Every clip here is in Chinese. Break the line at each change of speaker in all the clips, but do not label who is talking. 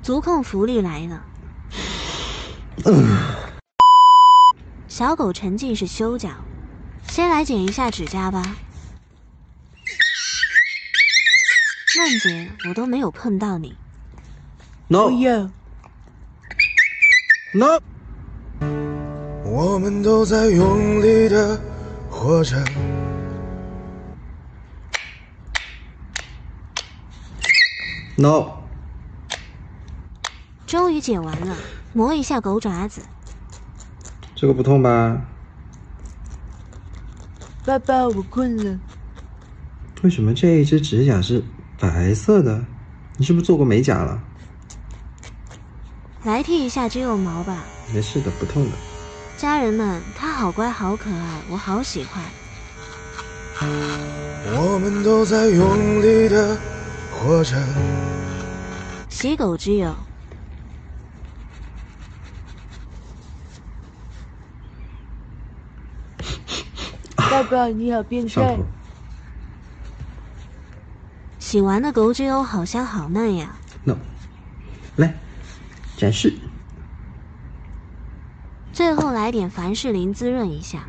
足控福利来了。小狗沉浸式修脚，先来剪一下指甲吧。梦姐，我都没有碰到你。
No
不要。
No，
我们都在用力的活着。
No，
终于剪完了，磨一下狗爪子。
这个不痛吧？
爸爸，我困了。
为什么这一只指甲是白色的？你是不是做过美甲了？
来剃一下只有毛吧。
没事的，不痛的。
家人们，它好乖好可爱，我好喜欢。
我们都在用力的活着。
洗狗之友。
爸爸，你好变态。
洗完的狗之友好香好嫩呀。
No， 来展示。
最后来点凡士林滋润一下。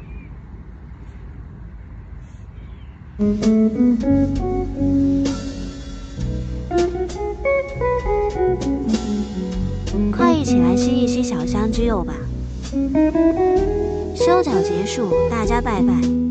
快一起来吸一吸小香之友吧。修脚结束，大家拜拜。